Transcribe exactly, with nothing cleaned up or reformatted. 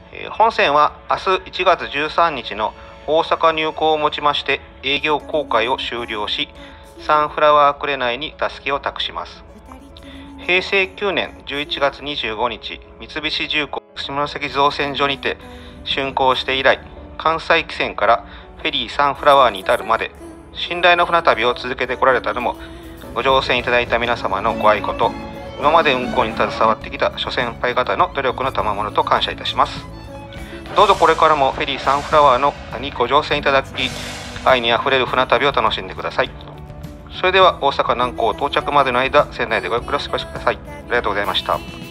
本線は明日いちがつじゅうさんにちの大阪入港をもちまして営業公開を終了し、サンフラワー紅にたすきを託します。へいせいきゅうねんじゅういちがつにじゅうごにち、三菱重工下関造船所にて竣工して以来、関西汽船からフェリーサンフラワーに至るまで、信頼の船旅を続けてこられたのも、ご乗船いただいた皆様のご愛顧と、今まで運航に携わってきた諸先輩方の努力の賜物と感謝いたします。どうぞこれからもフェリーサンフラワーのにご乗船いただき、愛にあふれる船旅を楽しんでください。それでは大阪南港到着までの間、船内でごゆっくりお過ごしください。ありがとうございました。